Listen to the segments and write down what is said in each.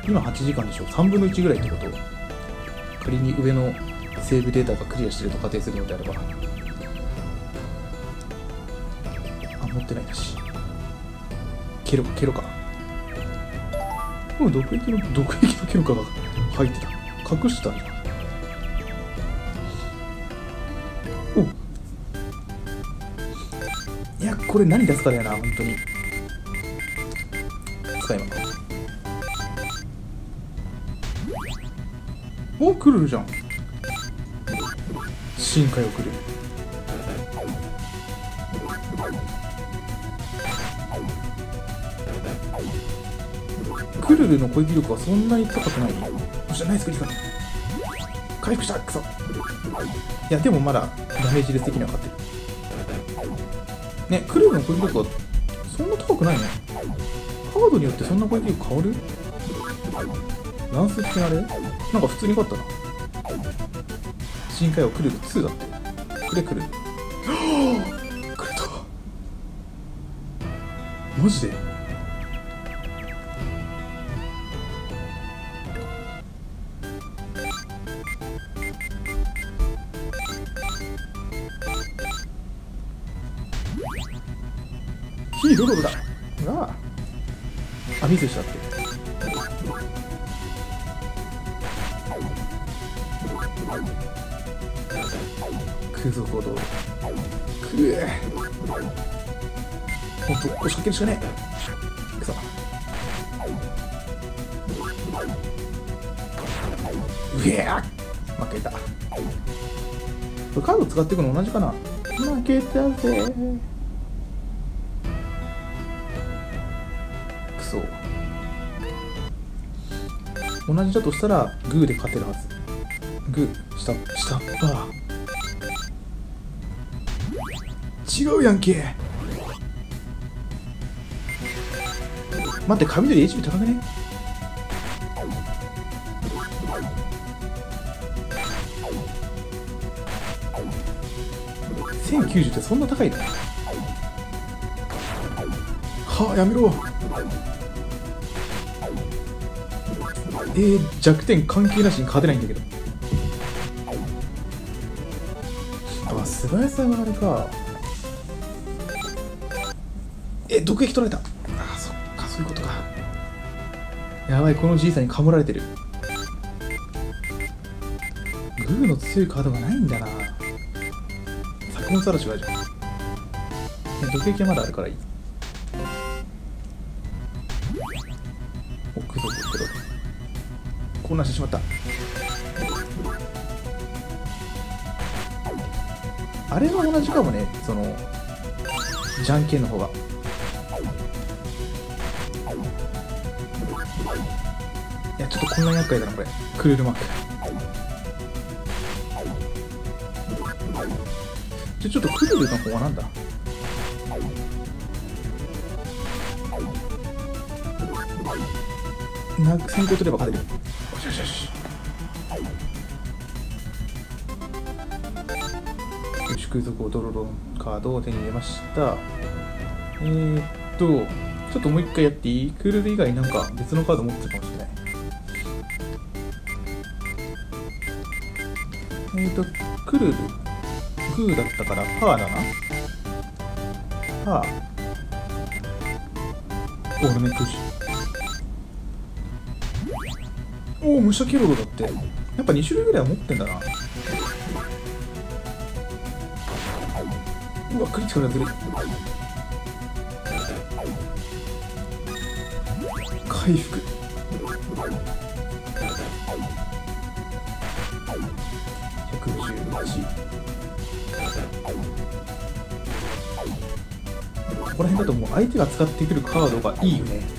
今8時間でしょ。3分の1ぐらいってこと。仮に上のセーブデータがクリアしてると仮定するのであれば。あ、持ってないだし。ケロか。毒液のケロカが入ってた。隠してたんじゃん。お、いや、これ何出すかだよな、本当に。使います。お、クルルじゃん。深海をクルル。クルルの攻撃力はそんなに高くない。よっしゃ、ナイスクリック。回復した。クソ。いや、でもまだダメージレス的には勝ってるね。クルルの攻撃力はそんな高くないね。カードによってそんな攻撃力変わる？ランス的なあれ？なんか普通に勝ったな。深海王クルル2だって。クレクルル。はぁ！くれた。マジで？ヒーロロだ。うわあ。ミスしたって。空賊をどうくえ。ほんと、押しかけるしかねえ。くそ。うえー、負けた。これカード使っていくの同じかな。負けたぜ。くそ。同じだとしたらグーで勝てるはず。グー、下っぱ。違うやんけ。待って、髪のり HP 高くね。1090ってそんな高いの？はあ、やめろ。弱点関係なしに勝てないんだけど。あ、素早さがあれか。毒液取られた。あ、そっか、そういうことか。やばい、このじいさんにかもられてる。グーの強いカードがないんだな。作物嵐があるじゃん。毒液はまだあるからいい。置くぞ、置くぞ。こんなんしてしまった。あれは同じかもね、そのじゃんけんの方が。いや、ちょっとこんな厄介だなこれ。クルールマーク。ちょっとクルールの方はなんだ。先行取れば勝てる。よしよしよし。空賊をドロロンカードを手に入れました。ちょっともう一回やっていい？クールル以外なんか別のカード持ってるかもしれない。クルルグーだったからパーだな。パーオールメントおお、武者ケロロだって。やっぱ2種類ぐらいは持ってんだな。うわ、クリティカルがずるい。回復。118。ここら辺だともう相手が使ってくるカードがいいよね。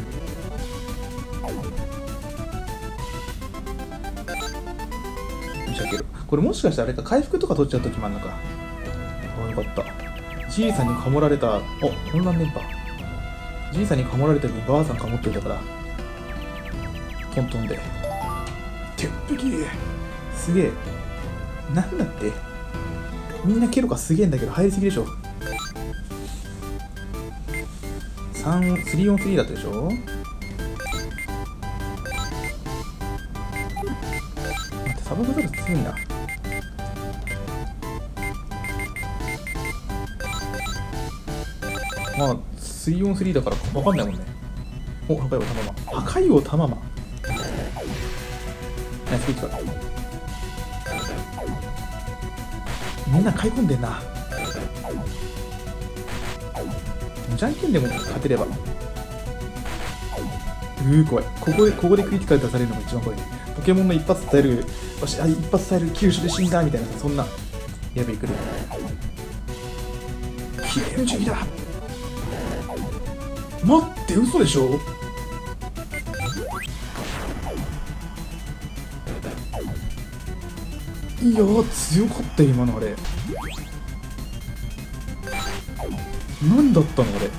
これもしかしてあれか、回復とか取っちゃうときもあるのか。あ、よかった。じいさんにかもられた。混乱電波。じいさんにかもられた時にばあさんかもっていたからトントンで鉄壁。すげえ。なんだって、みんなケロカすげえんだけど入りすぎでしょ。3on3 だったでしょ。 バブザル強いな。まあ3on3 だから分かんないもんね。お、破壊王タママ。破壊王タママ。ナイスピッチか。みんな買い込んでんな。じゃんけんでも勝てれば。怖い。ここでクリティカル出されるのが一番怖いね。ポケモンの一発伝える、よし、一発伝える、急所で死んだみたいな、そんな、やべえ、来る。きれいな準備だ。待って、嘘でしょ。いやー、強かったよ、今のあれ。何だったのあれ。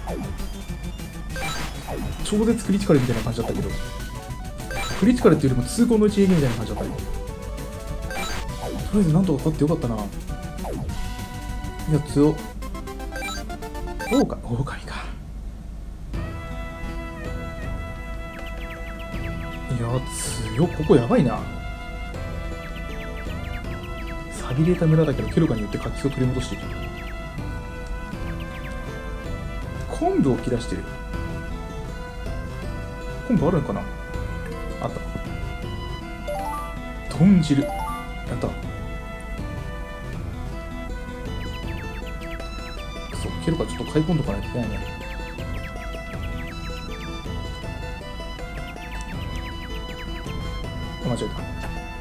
超絶クリティカルみたいな感じだったけど、クリティカルっていうよりも通行のうち営業みたいな感じだったね。とりあえずなんとか勝ってよかったな。いや、強っ。狼か。いや、強っ。ここやばいな。寂れた村だけどケルカによって活気を取り戻している。昆布を切らしてる。昆布あるのかな。あった。豚汁やった。そう、ケルカちょっと買い込んどかないといけないね。間違えた。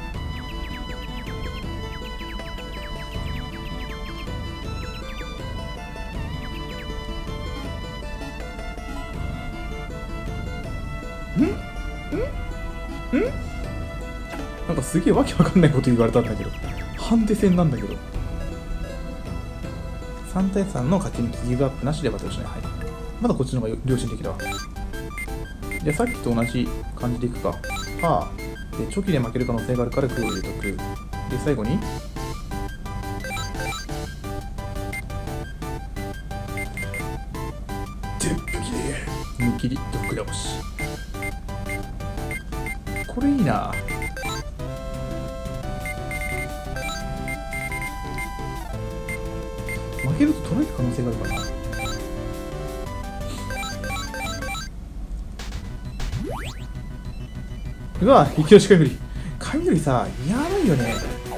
なんかすげえわけわかんないこと言われたんだけど、ハンデ戦なんだけど。3対3の勝ち抜きギブアップなしでバトルしない。はい。まだこっちの方が良心的だわ。じゃあさっきと同じ感じでいくか。パー。で、チョキで負ける可能性があるからグーを入れとく。で、最後に鉄壁で見切り毒倒し。これいいな。負けると取られる可能性があるからな。うわ、一挙し雷。雷さ、やばいよね。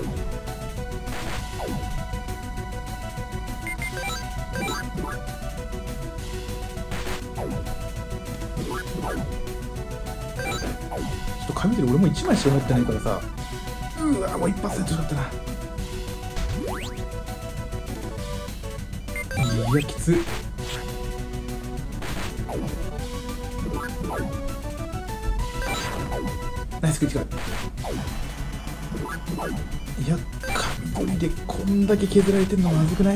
ちょっと雷俺も1枚しか持ってないからさ。うわ、もう一発やってしまったな。いや、きつ。ナイスクリティカル。いや、雷でこんだけ削られてんのまずくない？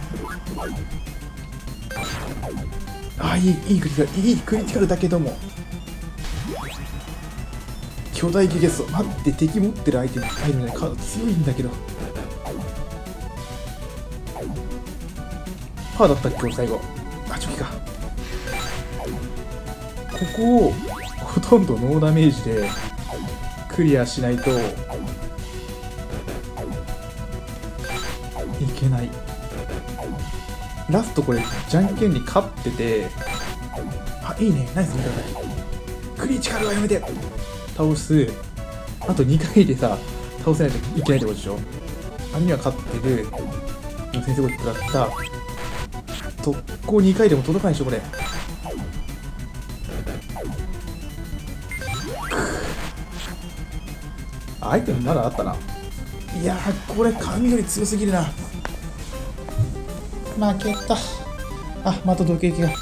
あ、いいクリティカル、いいクリティカルだけども。巨大ゲゲスト。待って、敵持ってる相手に入るのにカード強いんだけど。パーだったっけ最後。あ、チョキか。ここをほとんどノーダメージでクリアしないといけない。ラストこれじゃんけんに勝ってて、あ、いいね、ナイス見方。クリティカルはやめて。倒す。あと2回でさ、倒せないといけないってことでしょ。あれには勝ってる。先生ゴリ食らった。特攻2回でも届かないでしょこれ。アイテムまだあったな。いやー、これ神より強すぎるな。負けた。あ、また時計が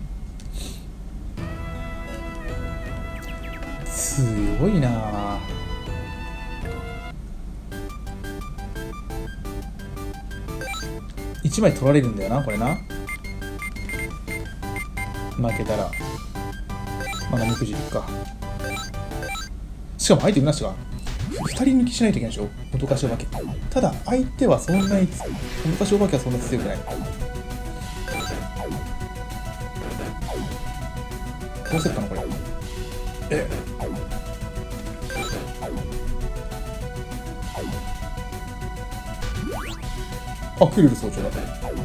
強いな。1枚取られるんだよなこれな。負けたらまだ目くじりか。しかも相手なしが2人抜きしないといけないでしょ。脅かしお化け。ただ相手はそんなに脅かしお化けはそんな強くない。どうせっかなこれ。 あ、クルル総長だ。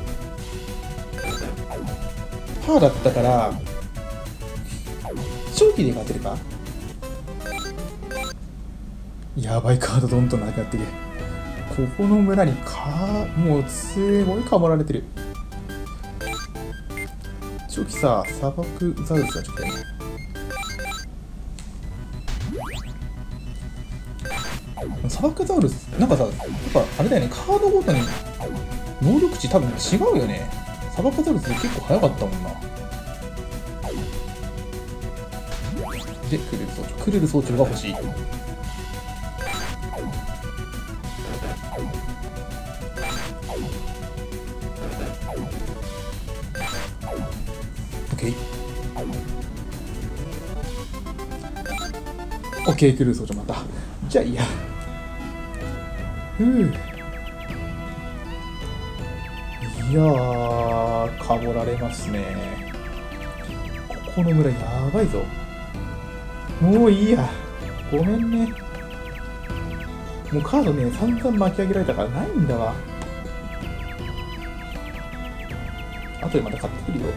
パーだったから長期で勝てるか。やばい、カードどんどんなくなってる。ここの村にもうすごいかもられてる。長期さ、砂漠ザウルスがちょっとね、砂漠ザウルスなんかさ、やっぱあれだよね、カードごとに能力値多分違うよね。砂漠ザウルス結構早かったもんな。で、クルル総長、クルル総長が欲しい。オッケー、クルー総長また。じゃあいいや。いやー、かぼられますね。ここの村やばいぞ。もういいや。ごめんね。もうカードね、散々巻き上げられたからないんだわ。後でまた買ってくるよ。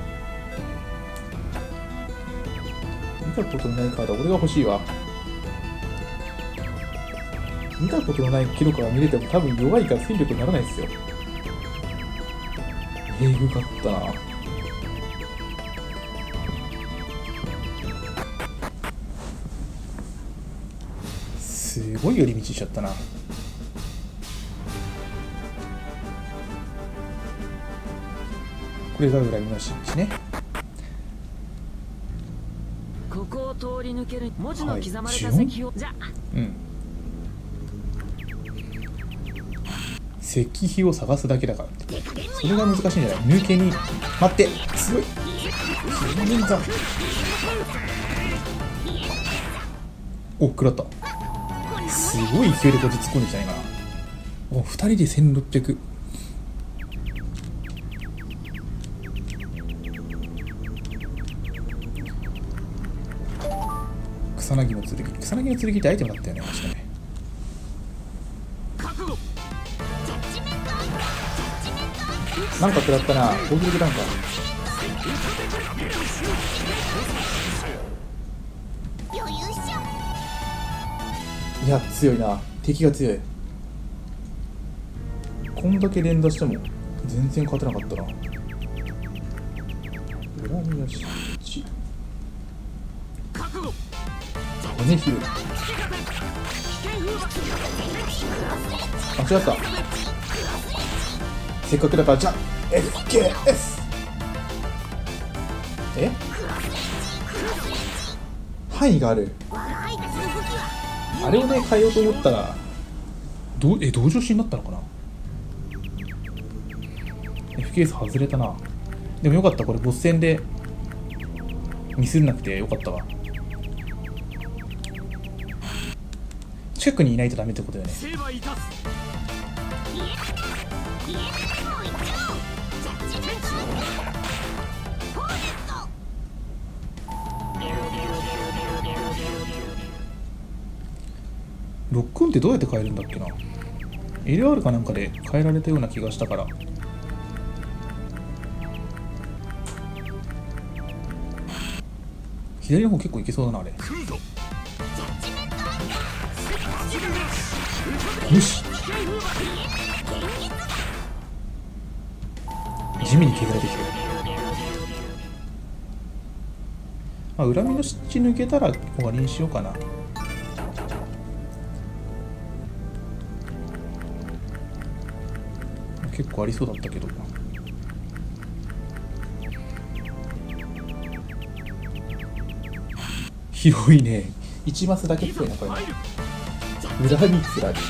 見たことないカード、俺が欲しいわ。見たことのない記録が見れても多分弱いから戦力にならないですよ。えぐかったな。すごい寄り道しちゃったな。これが裏見の印ね。 ここを通り抜ける文字の刻まれた石を、じゃうん。石碑を探すだけだからって。それが難しいんじゃない？抜けに。待って、すごい。お、食らった。すごい勢いでこっち突っ込んできたね、今。お、2人で1600。草薙の剣。草薙の剣ってアイテムだったよね、確かね。なんか食らったな。攻撃なんか。いや、強いな。敵が強い。こんだけ連打しても全然勝てなかったな。恨みよし。骨拾い。間違った。せっかくだからじゃあ FKS。 え、範囲がある。あれをね変えようと思ったら同情しになったのかな。 FKS 外れたな。でもよかった、これボス戦でミスんなくてよかったわ。近くにいないとダメってことだよね。ロックオンってどうやって変えるんだっけな。 LR かなんかで変えられたような気がしたから。左の方結構いけそうだな、あれ。よし、地味に削られてきてる。まあ、恨みの湿地抜けたら終わりにしようかな。結構ありそうだったけど。広いね。1マスだけっぽいな、これね。恨みつらり。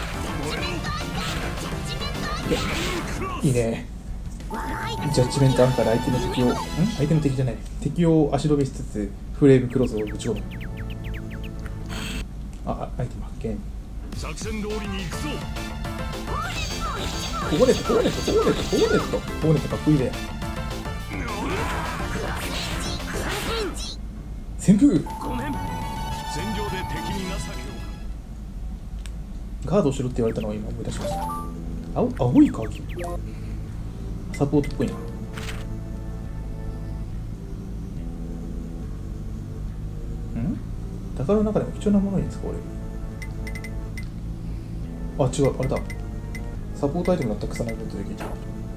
いいね。ジャッジメントアンカーで相手の敵を、相手の敵じゃない。敵を足止めしつつ、フレームクロスをぶち込む。あ、アイテム発見。 作戦通りに行くぞ。 コーネットかっこいいね。旋風。 ごめん。戦場で敵に情けを。 ガードしろって言われたのを今思い出しました。青い鍵。 サポートっぽいな。宝の中でも貴重なものに使われる。あ、違う、あれだ。サポートアイテムだった草薙の出てきた。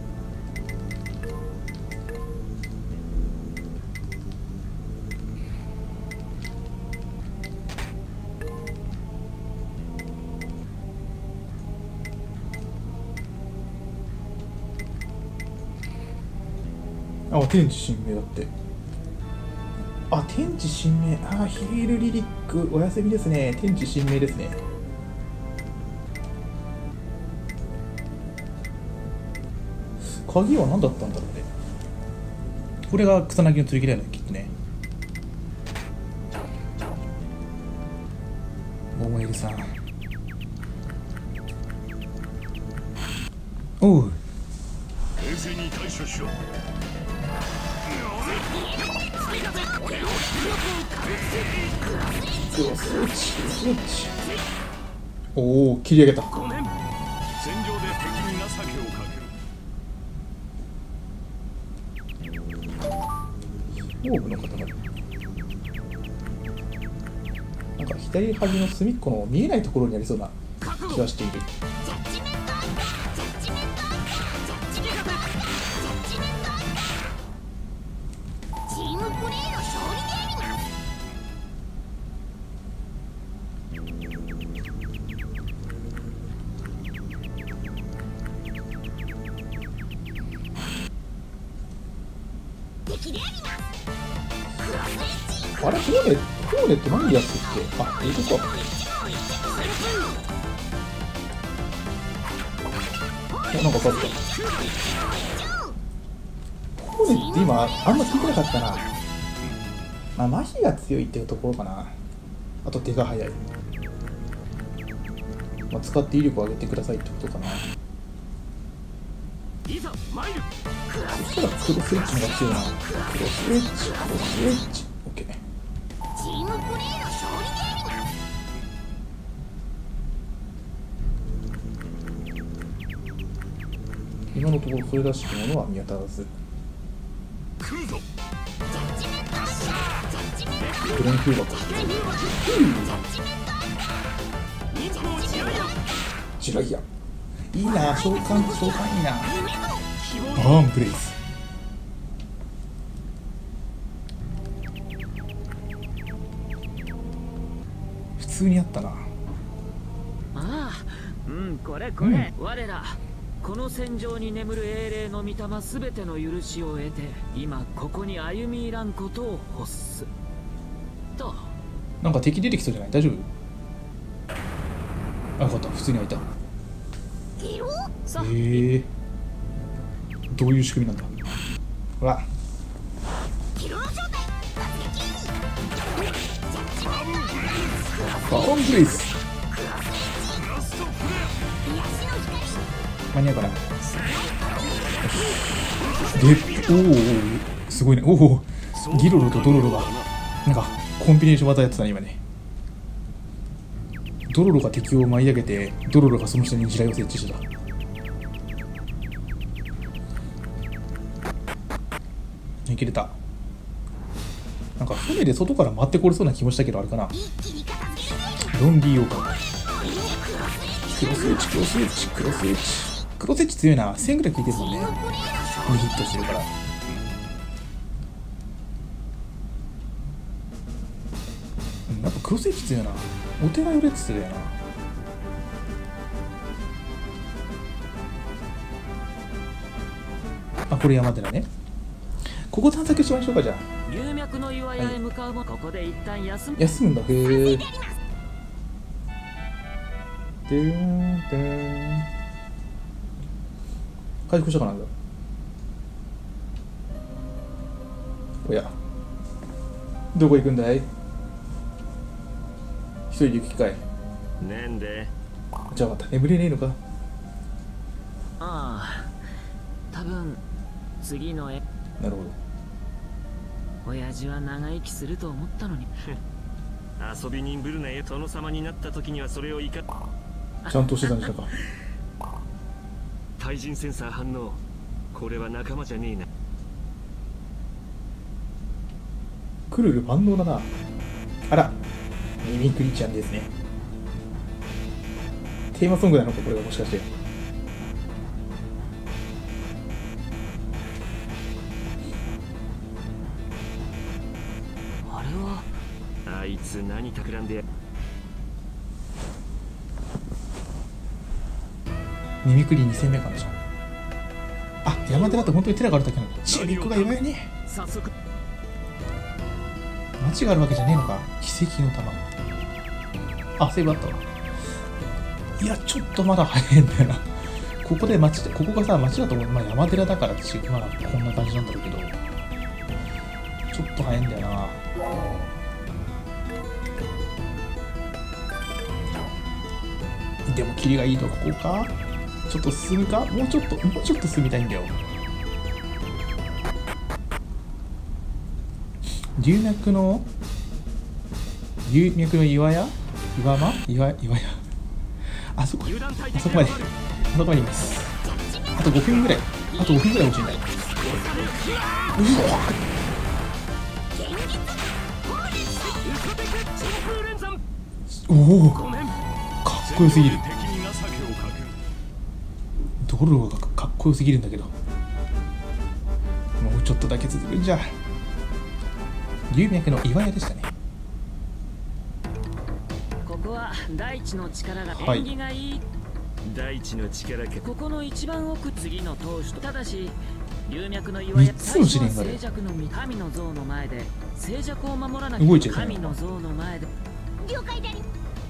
あ、天地神明だって。あ、天地神明。あ、ヒールリリックお休みですね。天地神明ですね。鍵は何だったんだろうね。これが草薙の剣だよね、きっとね。桃入さん。おう。 冷静に対処しろ。 おお、切り上げた。 ごめん。戦場で敵に情けをかける。 オーブの塊。なんか左端の隅っこの見えないところにありそうな気がしている。あれ、コーネって何やってっけ。あ、いいとこ。なんか勝った。コーネって今あんま聞いてなかったな。まあ、麻痺が強いっていうところかな。あと手が速い。まあ、使って威力を上げてくださいってことかな。そしたらクロスエッジの方が強いな。クロスエッジ、クロスエッジ。オッケー。今のところそれらしきものは見当たらず。ドロン空爆。ジラギア。いいな、召喚いいな。バーンブレイズ。普通にあったな。 ああ、これ、我らこの戦場に眠る英霊の御霊すべての許しを得て、今ここに歩み入らんことを欲すと。 なんか敵出てきそうじゃない？大丈夫？あ、よかった、普通に開いた。どういう仕組みなんだ。ほら、バーンブレイズ。間に合うかな。おお、すごいね。おお、ギロロとドロロがなんかコンビネーション技やってたね今ね。ドロロが敵を舞い上げて、ドロロがその下に地雷を設置してた。切れた。なんか船で外から回ってこれそうな気もしたけど、あれかな。ロンリーオーカー。クロスエッジ、クロスエッジ、クロスエッジ。クロスエッジ強いな。1000ぐらい効いてるもんね。2ヒットしてるから。やっぱクロスエッジ強いな。お寺寄れって言ってたよな。あ、これ山寺ね。ここ探索しましょうか。じゃあ龍脈の岩屋へ向かうも、ここで一旦休むんだ。へえ。でーんでーん。回復したかなんだ。おや、どこ行くんだい。一人で行く機会なんで。 じゃあまた眠れねえのか。 ああ、多分次の絵。 なるほど。 親父は長生きすると思ったのに。 遊び人ぶるなよ。殿様になった時にはそれをちゃんとしてたんでしたか。 対人センサー反応。 これは仲間じゃねえな。 クルル万能だな。あら、ミミクリちゃんですね。テーマソングなのか、これはもしかして。 あれはあいつ何企んで。 ミミクリ2戦目かもしれない。あ、山寺って本当に寺があるだけなの。ちびっこが岩屋に早速町があるわけじゃねえのか。奇跡の玉。あ、セーブあったわ。いや、ちょっとまだ早いんだよな。ここで町で、ここがさ、町だと思う。まあ山寺だから私、まあこんな感じなんだろうけど、ちょっと早いんだよな。でも、霧がいいとここか。ちょっと進むか。もうちょっと進みたいんだよ。流脈の岩屋あそこまでいます。あと5分ぐらい欲しいんだよ。おお、かっこよすぎる。道路がかっこよすぎるんだけど、もうちょっとだけ続くんじゃ。流脈の岩屋でしたね。 ここは大地の力が縁起がいい。 大地の力か。 ここの一番奥、次の当主と。ただし流脈の岩屋、 3つの試練がある。 静寂の神の像の前で静寂を守らなきゃ。神の像の前で了解であり。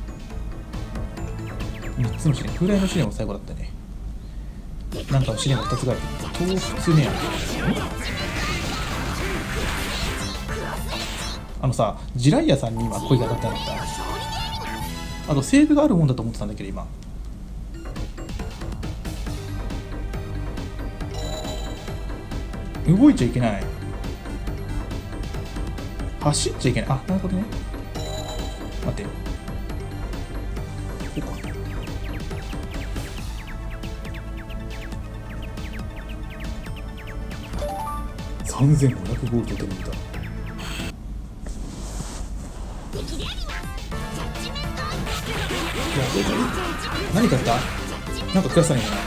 3つの試練、風来の試練も最後だったね。なんかの試練が2つがある。豆腐ね。あのさ、ジライアさんに今声が当たってなかった。あとセーブがあるもんだと思ってたんだけど、今動いちゃいけない、走っちゃいけない。あ、なるほどね。待ってよ、こうか。3500ゴールド手に入れた。何かあった？なんかクラスないかな。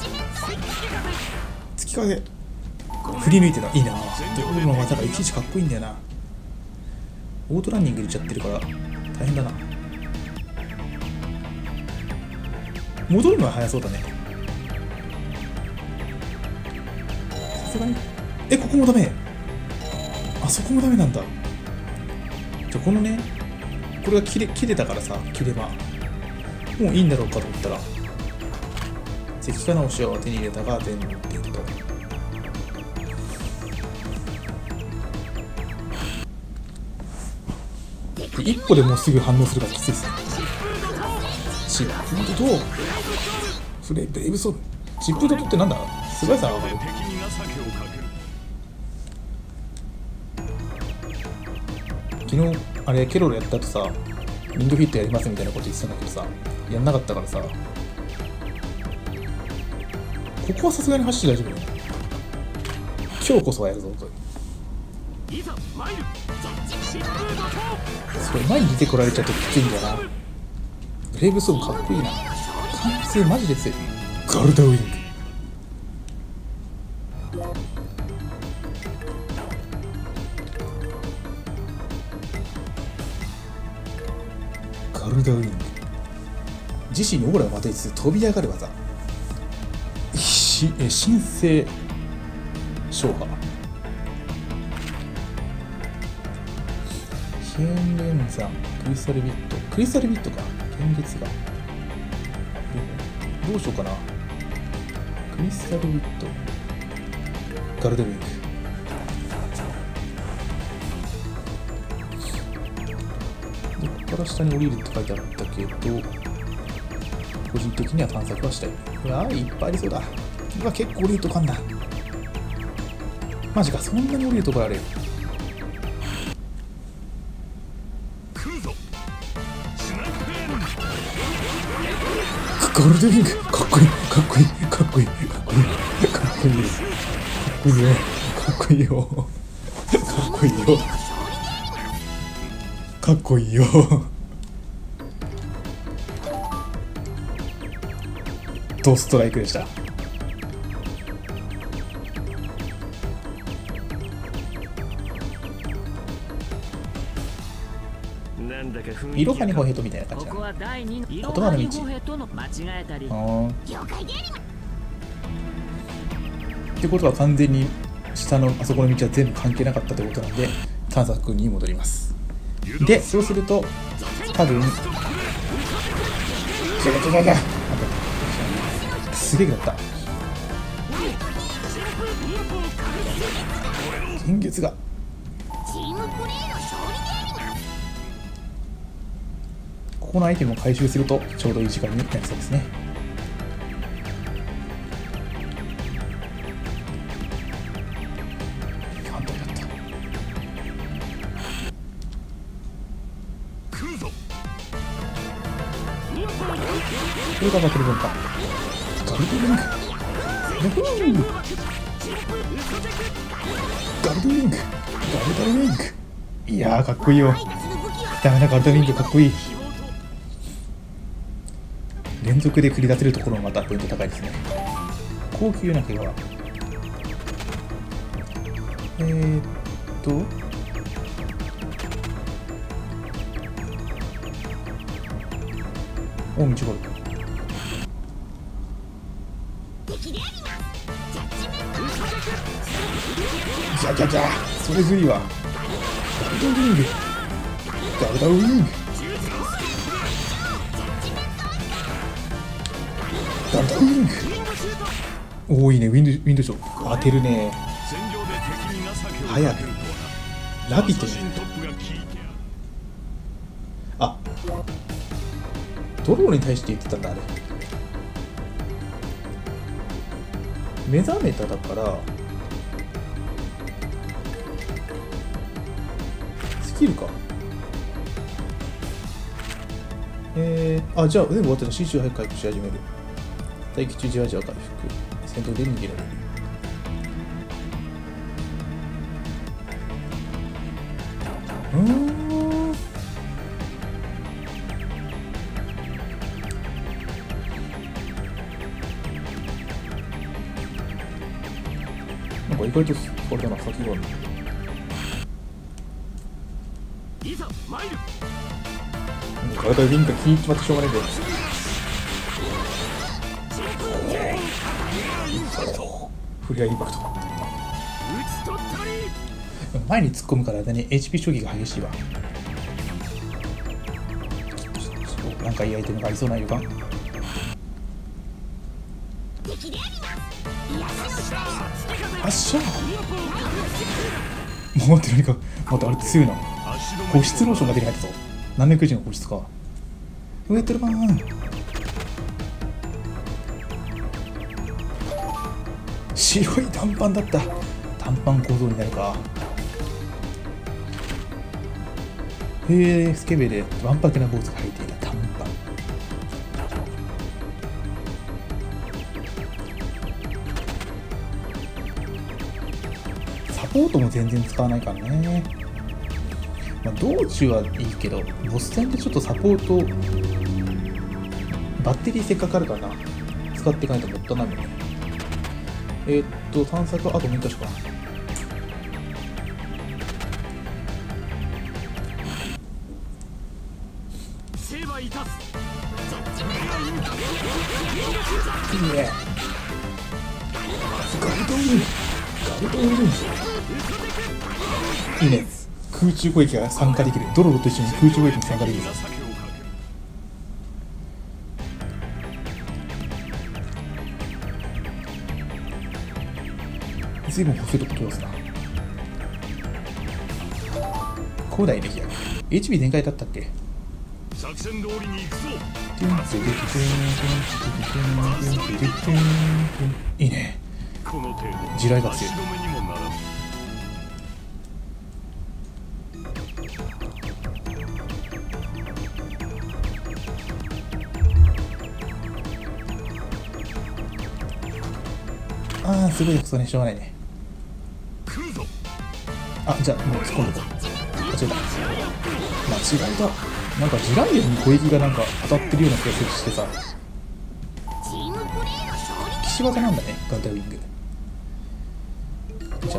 月影振り抜いてた。いいな。ドローの技がいちいちかっこいいんだよな。オートランニング入れちゃってるから大変だな。戻るのは早そうだね。さすがに。ここもダメ。あそこもダメなんだ。じゃあこのね、これが切れたからさ、切ればもういいんだろうかと思ったら、石化直しを手に入れたが全部って言うと、一歩でもうすぐ反応するからきついですね。チップドとブレイブソード。チップドとってなんだ？すごいさ、わかる。昨日あれケロロやった後さ、リングフィットやりますみたいなこと言ってたんだけどさ、やんなかったからさ、ここはさすがに走って大丈夫よ。今日こそはやるぞと。それ前に出てこられちゃうときついんだよな。ブレイブソードかっこいいな。完成マジで強い。ガルダウィング。ガルダウィング。自身にオーラをまといつつ飛び上がる技。神聖昇波。ヒエンレンザン、クリスタルビット。クリスタルビットか。現月が。どうしようかな。クリスタルビット。ガルダウィング。ここから下に降りるって書いてあったけど、個人的には探索はしたい。うわー、いっぱいありそうだ。うわ、結構降りるとこあんだ。マジか、そんなに降りるとこあるよ。ガルデンウィング、かっこいい、かっこいい、かっこいい、かっこいい、かっこいいです。 こいいよ、かっこいいよ、かっこいいよ、かっこいいよ。ドストライクでした。 なんだか雰囲気いろはにほへとみたいな感じだな。 ここは第2の言葉の道。 との間違えたり。 ってことは完全に下のあそこの道は全部関係なかったってことなんで探索に戻ります。でそうすると多分すげえだった。現月がここのアイテムを回収するとちょうどいい時間になりそうですね。反対だった。これがバトル分か。ガルドリンク。ガルドリンク。ガルドリンク。いやーかっこいいよ。ダメなガルドリンクかっこいい。連続で繰り出せるところもまたポイント高いですね。高級な毛はお、道がある。じゃじゃじゃ、それずりはガルダウィング、ガルダウィング、ガルダウィング。多いね、ウィンドショー当てるね。早くラビットじゃん。あ、ドローに対して言ってたんだあれ。目覚めただからスキルか。あ、じゃあ全部終わったら CC を早く回復し始める。待機中じわじわ回復。戦闘で逃げられる。なんか意外とあれだな、先がある。 いざ参る。 体が銀が気に決まってしょうがないんだよ。フリアインパクト。前に突っ込むからだね、HP 消費が激しいわ。なんかいいアイテムがありそうな予感。あっしゃー。もう待って、何か待って、あれ強いな。保湿ローションが手に入ったぞ。何年くじの保湿か。ウエットルバーン。白い短パンだった。短パン構造になるか。へえ、スケベでわんぱくな坊主が履いていた短パン。サポートも全然使わないからね。まあ、道中はいいけど、ボス戦でちょっとサポートバッテリーせっかかるからな。使っていかないともったいないもんね。探索はあともう1箇所か。いいね。ガルドウィング、ガルドウィング。いいね。空中攻撃が参加できる。ドロロと一緒に空中攻撃に参加できる。随分細いとこ通すな。広大歴や HP 全開だったっけ。 作戦通りに行くぞ。 いいね。 この程度地雷が強い。 足止めにもならん。 ああ、すごいそれしょうがないね。 あ、じゃあもう突っ込んでこう。間違えた。間違いだ。なんかジライアンに攻撃がなんか当たってるような気がしてさ、岸技なんだね、ガルダウィング。じゃあ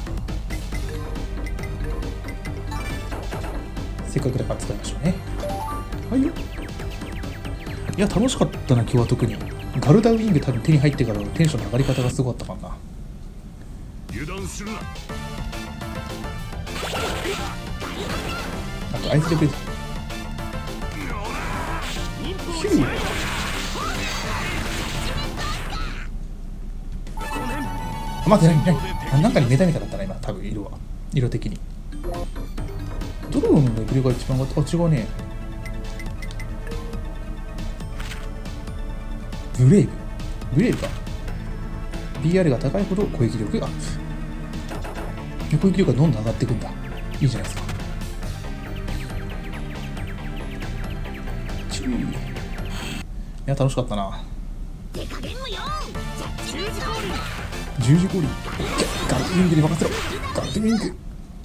せっかくだから使いましょうね。はいよ。いや、楽しかったな、今日は特に。ガルダウィング多分手に入ってからのテンションの上がり方がすごかったかな。 油断するな。 あと、あいつでくれた。ヒュー。待って、なんかに目覚めたかったな、今、多分色は。色的に。ドローンのレベルが一番上がった。あ、違うね。ブレイブか。BR が高いほど攻撃力がアップ。攻撃力がどんどん上がっていくんだ。いいじゃないですか。いや、楽しかったな。十字氷。ガルドウィングに任せろ。ガルドウィング。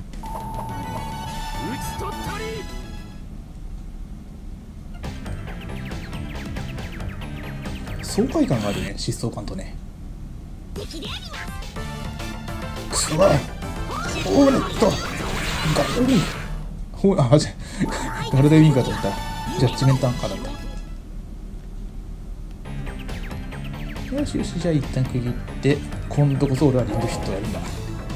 爽快感があるね、疾走感とね。くそー。おーっとガルドウィング。ガルドウィングかと思ったらジャッジメントアンカーだった。よしよし、じゃあ一旦区切って、今度こそ俺はリングフィットをやるんだ。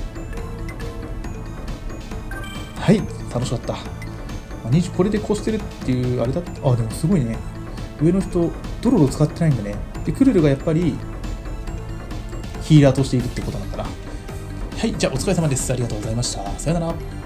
はい、楽しかった。これで越してるっていうあれだった。あ、でもすごいね。上の人ドロロ使ってないんだね。でクルルがやっぱりヒーラーとしているってことなんだな。はい、じゃあお疲れ様です。ありがとうございました。さよなら。